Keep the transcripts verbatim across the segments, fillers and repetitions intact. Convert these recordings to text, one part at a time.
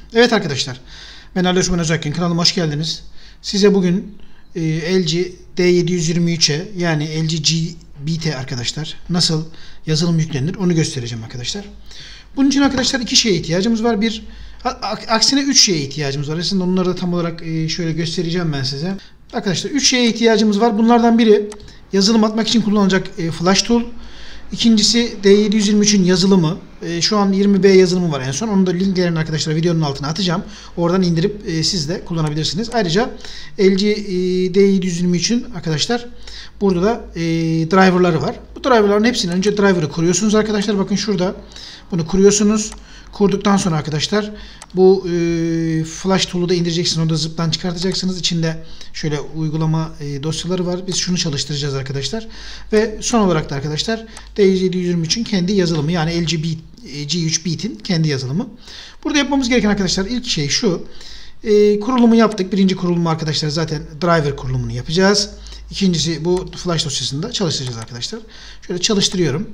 Evet arkadaşlar, ben Ali Osman Özakin, kanalıma hoş geldiniz. Size bugün e, L G D yedi yüz yirmi üç'e yani L G G B T arkadaşlar nasıl yazılım yüklenir onu göstereceğim arkadaşlar. Bunun için arkadaşlar iki şeye ihtiyacımız var. Bir, aksine üç şeye ihtiyacımız var. Aslında onları da tam olarak e, şöyle göstereceğim ben size. Arkadaşlar üç şeye ihtiyacımız var. Bunlardan biri yazılım atmak için kullanılacak e, Flash Tool. İkincisi D yedi yüz yirmi üç'ün yazılımı. E, şu an yirmi B yazılımı var en son. Onun da linklerini arkadaşlar videonun altına atacağım. Oradan indirip e, siz de kullanabilirsiniz. Ayrıca L G e, D yedi yüz yirmi üç'ün arkadaşlar burada da e, driverları var. Bu driverların hepsini önce driver'ı kuruyorsunuz arkadaşlar. Bakın şurada bunu kuruyorsunuz. Kurduktan sonra arkadaşlar bu e, Flash Tool'u da indireceksiniz. Onu da zıptan çıkartacaksınız. İçinde şöyle uygulama e, dosyaları var. Biz şunu çalıştıracağız arkadaşlar. Ve son olarak da arkadaşlar D yedi yüz yirmi üç'ün kendi yazılımı, yani L G üç Bit'in kendi yazılımı. Burada yapmamız gereken arkadaşlar ilk şey şu. E, kurulumu yaptık. Birinci kurulumu arkadaşlar zaten driver kurulumunu yapacağız. İkincisi bu Flash dosyasında çalıştıracağız arkadaşlar. Şöyle çalıştırıyorum.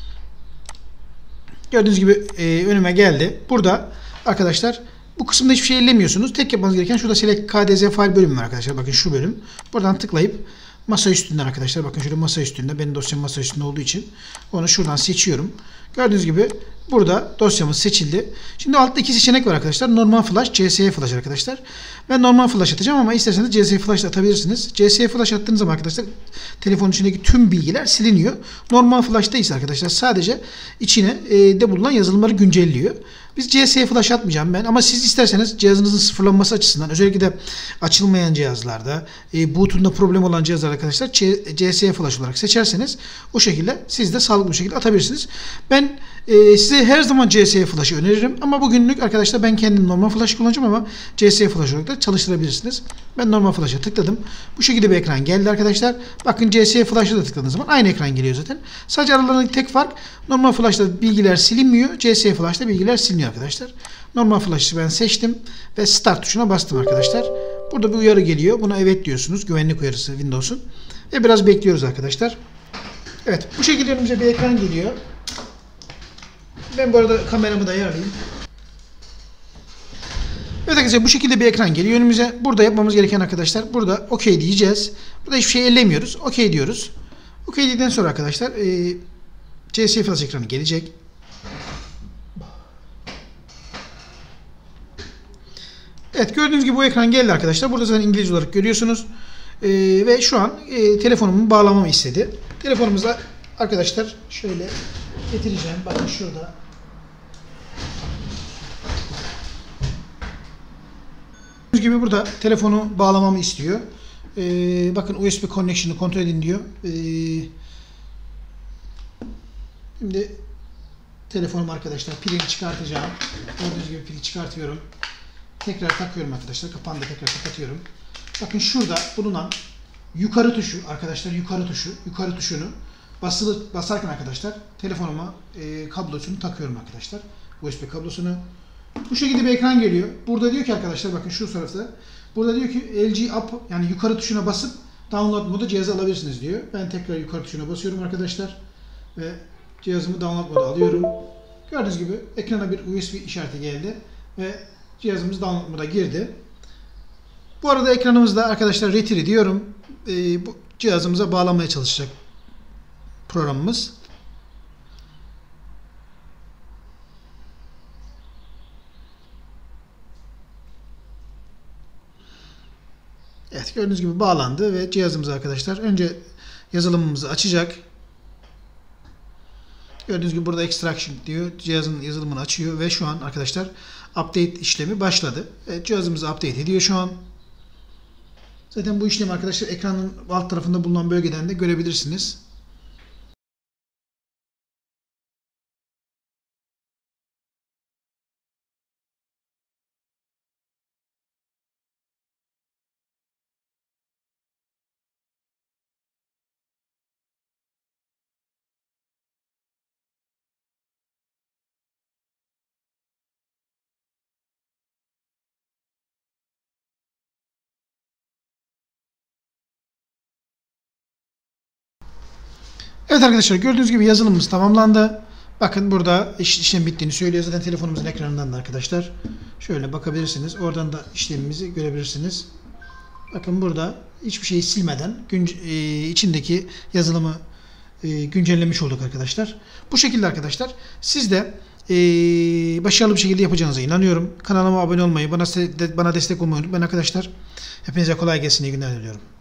Gördüğünüz gibi e, önüme geldi. Burada arkadaşlar bu kısımda hiçbir şey ellemiyorsunuz. Tek yapmanız gereken şurada Select K D Z File bölümü var arkadaşlar. Bakın şu bölüm. Buradan tıklayıp masa üstünden arkadaşlar. Bakın şöyle masa üstünde. Benim dosyam masa üstünde olduğu için onu şuradan seçiyorum. Gördüğünüz gibi burada dosyamız seçildi. Şimdi altta iki seçenek var arkadaşlar. Normal Flash, C S Flash arkadaşlar. Ben normal Flash atacağım ama isterseniz C S Flash da atabilirsiniz. C S Flash attığınız zaman arkadaşlar telefonun içindeki tüm bilgiler siliniyor. Normal Flash'ta ise arkadaşlar sadece içine e, de bulunan yazılımları güncelliyor. Biz C S Flash atmayacağım ben ama siz isterseniz cihazınızın sıfırlanması açısından özellikle de açılmayan cihazlarda, e, boot'unda problem olan cihazlar arkadaşlar C S Flash olarak seçerseniz o şekilde siz de sağlıklı bir şekilde atabilirsiniz. Ben e, size her zaman C S Flash'ı öneririm ama bugünlük arkadaşlar ben kendim normal Flash kullanacağım ama C S Flash olarak da çalıştırabilirsiniz. Ben normal Flash'a tıkladım. Bu şekilde bir ekran geldi arkadaşlar. Bakın C S Flash'a da tıkladığınız zaman aynı ekran geliyor zaten. Sadece aralarındaki tek fark normal Flash'ta bilgiler silinmiyor. C S Flash'ta bilgiler siliniyor arkadaşlar. Normal Flash'ı ben seçtim ve Start tuşuna bastım arkadaşlar. Burada bir uyarı geliyor. Buna evet diyorsunuz. Güvenlik uyarısı Windows'un. Ve biraz bekliyoruz arkadaşlar. Evet. Bu şekilde önümüze bir ekran geliyor. Ben bu arada kameramı da ayarlayayım. Evet arkadaşlar bu şekilde bir ekran geliyor önümüze. Burada yapmamız gereken arkadaşlar burada OK diyeceğiz. Burada hiçbir şey ellemiyoruz. OK diyoruz. OK dedikten sonra arkadaşlar e, C S Flash ekranı gelecek. Evet gördüğünüz gibi bu ekran geldi arkadaşlar. Burada zaten İngilizce olarak görüyorsunuz. Ee, ve şu an e, telefonumu bağlamamı istedi. Telefonumuza arkadaşlar şöyle getireceğim. Bakın şurada. Gördüğünüz gibi burada telefonu bağlamamı istiyor. Ee, bakın U S B connection'ı kontrol edin diyor. Ee, şimdi telefonum arkadaşlar pilini çıkartacağım. Gördüğünüz gibi pili çıkartıyorum. Tekrar takıyorum arkadaşlar. Kapağını da tekrar kapatıyorum. Bakın şurada bulunan yukarı tuşu arkadaşlar yukarı tuşu yukarı tuşunu basılı basarken arkadaşlar telefonuma e, kablosunu takıyorum arkadaşlar. U S B kablosunu. Bu şekilde bir ekran geliyor. Burada diyor ki arkadaşlar bakın şu tarafta. Burada diyor ki L G Up yani yukarı tuşuna basıp download modu cihazı alabilirsiniz diyor. Ben tekrar yukarı tuşuna basıyorum arkadaşlar. Ve cihazımı download modu alıyorum. Gördüğünüz gibi ekrana bir U S B işareti geldi. Ve cihazımız download moda girdi. Bu arada ekranımızda arkadaşlar retire diyorum. Ee, bu cihazımıza bağlamaya çalışacak programımız. Evet gördüğünüz gibi bağlandı ve cihazımız arkadaşlar önce yazılımımızı açacak. Gördüğünüz gibi burada extraction diyor. Cihazın yazılımını açıyor ve şu an arkadaşlar update işlemi başladı. Evet, cihazımızı update ediyor şu an. Zaten bu işlemi arkadaşlar ekranın alt tarafında bulunan bölgeden de görebilirsiniz. Evet arkadaşlar gördüğünüz gibi yazılımımız tamamlandı. Bakın burada iş, işlem bittiğini söylüyor. Zaten telefonumuzun ekranından da arkadaşlar Şöyle bakabilirsiniz. Oradan da işlemimizi görebilirsiniz. Bakın burada hiçbir şeyi silmeden e, içindeki yazılımı e, güncellemiş olduk arkadaşlar. Bu şekilde arkadaşlar siz de e, başarılı bir şekilde yapacağınıza inanıyorum. Kanalıma abone olmayı, bana bana destek olmayı unutmayın arkadaşlar. Hepinize kolay gelsin, iyi günler diliyorum.